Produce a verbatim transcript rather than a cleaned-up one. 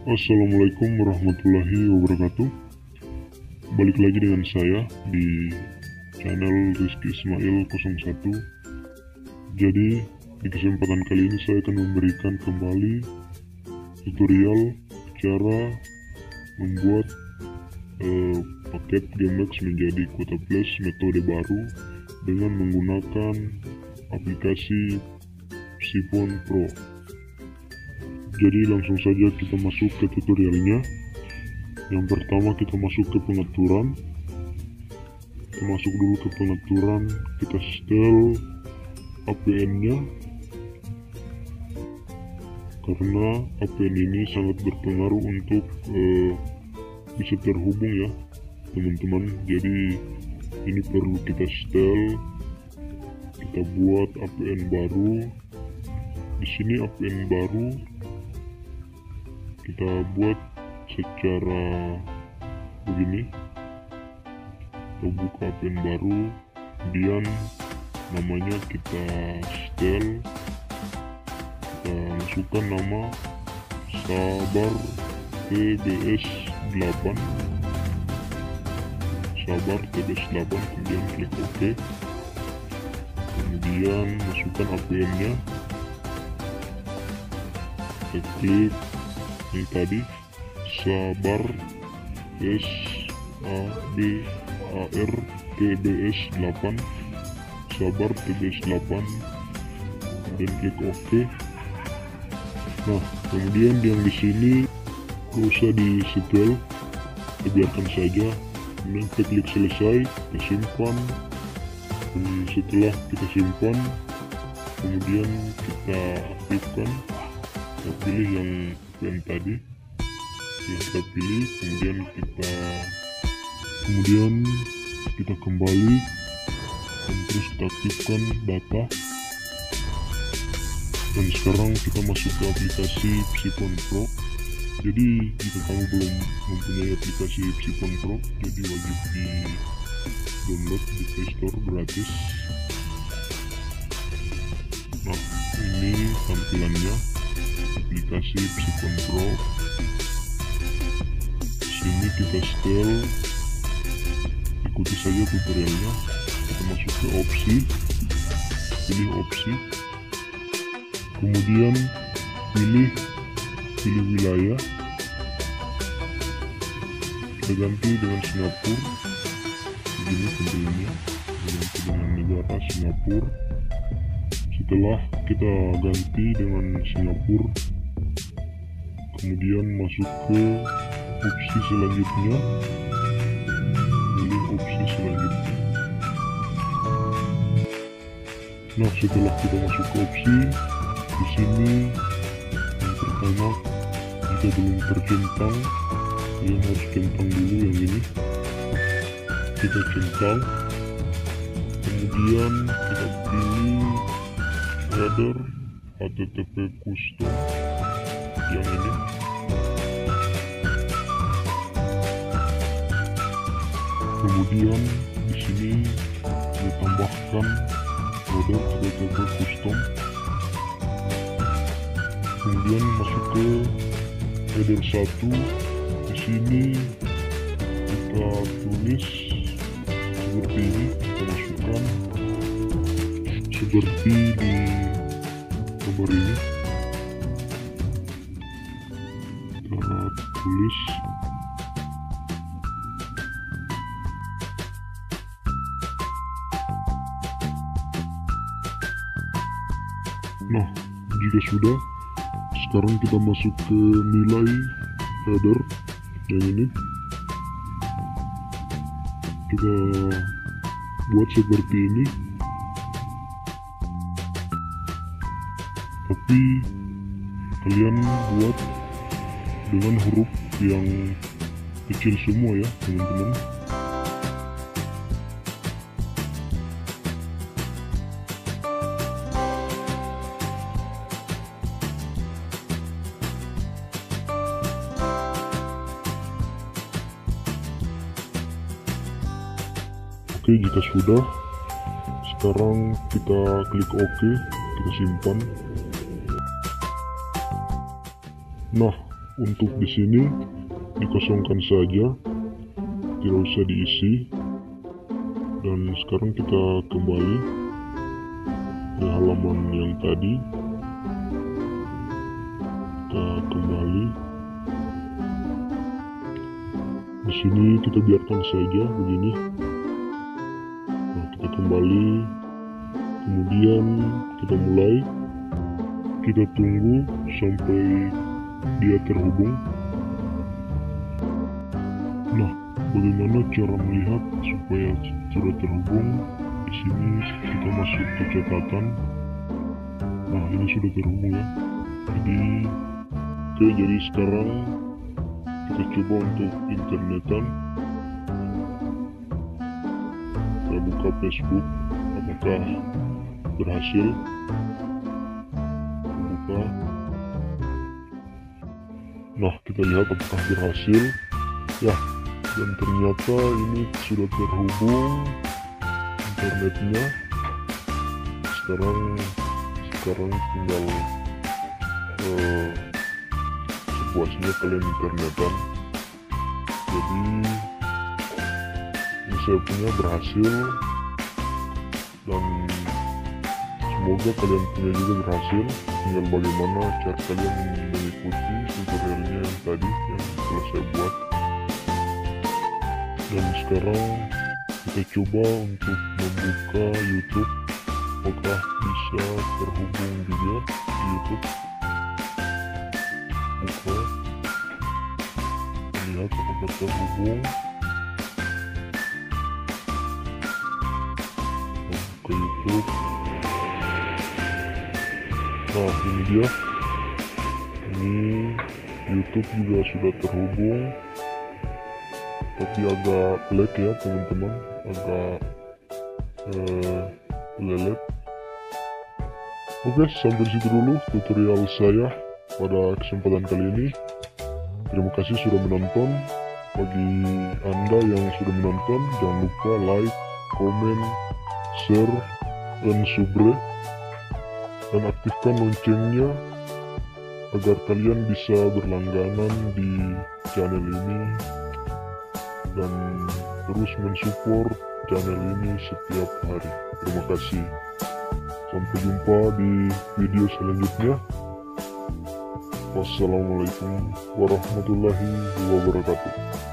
Assalamualaikum warahmatullahi wabarakatuh. Balik lagi dengan saya di channel Rizky Ismail nol satu. Jadi di kesempatan kali ini saya akan memberikan kembali tutorial cara membuat eh, paket Gamex menjadi kuota plus metode baru dengan menggunakan aplikasi Psiphon Pro. Jadi langsung saja kita masuk ke tutorialnya. Yang pertama kita masuk ke pengaturan. Kita masuk dulu ke pengaturan, kita setel A P N-nya, karena A P N ini sangat berpengaruh untuk uh, bisa terhubung ya teman-teman. Jadi ini perlu kita setel. Kita buat A P N baru. Di sini A P N baru kita buat secara begini. Kita buka A P N baru, kemudian namanya kita setel. Kita masukkan nama Sabar T B S delapan, Sabar T B S delapan, kemudian klik OK. Kemudian masukkan A P N nya, kita klik ini tadi Sabar S A B A R T B S delapan, Sabar T B S delapan, dan klik OK. Nah, kemudian yang di sini gak usah disetel, kita biarkan saja. Kemudian kita klik selesai, kita simpan. Dan setelah kita simpan, kemudian kita aktifkan. Kita pilih yang yang tadi yang kita pilih, kemudian kita kemudian kita kembali dan terus kita aktifkan data. Dan sekarang kita masuk ke aplikasi Psiphon Pro. Jadi jika kamu belum mempunyai aplikasi Psiphon Pro, jadi wajib di download di Play Store gratis. Nah, ini tampilannya aplikasi Psiphon Pro. Sini kita setel, ikuti saja tutorialnya. Kita masuk ke opsi, pilih opsi, kemudian pilih pilih wilayah, kita ganti dengan Singapura. Begini tampilannya, ganti dengan negara Singapura. Setelah kita ganti dengan Singapura, kemudian masuk ke opsi selanjutnya, pilih opsi selanjutnya. Nah, setelah kita masuk ke opsi, di sini yang pertama, jika belum tercentang, kalian harus centang dulu yang ini. Kita centang, kemudian kita pilih header H T T P custom yang ini. Kemudian di sini kita tambahkan header H T T P custom. Kemudian masuk ke header satu. Di sini kita tulis seperti ini, kita masukkan seperti di gambar ini. Kita tulis nah, jika sudah, sekarang kita masuk ke nilai header yang ini. Kita buat seperti ini, tapi kalian buat dengan huruf yang kecil semua ya teman-teman. Oke, jika sudah, sekarang kita klik OK, kita simpan. Nah, untuk di sini dikosongkan saja, tidak usah diisi. Dan sekarang kita kembali ke halaman yang tadi. Kita kembali. Di sini kita biarkan saja begini. Nah, kita kembali. Kemudian kita mulai. Kita tunggu sampai dia terhubung. Nah, bagaimana cara melihat supaya sudah terhubung? Di sini kita masuk ke catatan. Nah, ini sudah terhubung ya. Jadi, oke, jadi sekarang kita coba untuk internetan. Kita buka Facebook, apakah berhasil? Buka. Nah, kita lihat apakah berhasil. Ya, dan ternyata ini sudah terhubung internetnya. Sekarang sekarang tinggal uh, sepuasnya kalian internetan. Jadi ini saya punya berhasil, dan semoga kalian punya juga berhasil. Tinggal bagaimana cara kalian mengikuti tutorialnya yang tadi yang telah saya buat. Dan sekarang kita coba untuk membuka YouTube, apakah bisa terhubung juga di YouTube. Buka, lihat apakah terhubung. Buka YouTube. Nah, ini dia. Ini YouTube juga sudah terhubung, tapi agak lag ya teman-teman, agak eh, lelet. Oke, sampai situ dulu tutorial saya pada kesempatan kali ini. Terima kasih sudah menonton. Bagi Anda yang sudah menonton, jangan lupa like, komen, share, dan subscribe, dan aktifkan loncengnya agar kalian bisa berlangganan di channel ini dan terus mensupport channel ini setiap hari. Terima kasih. Sampai jumpa di video selanjutnya. Wassalamualaikum warahmatullahi wabarakatuh.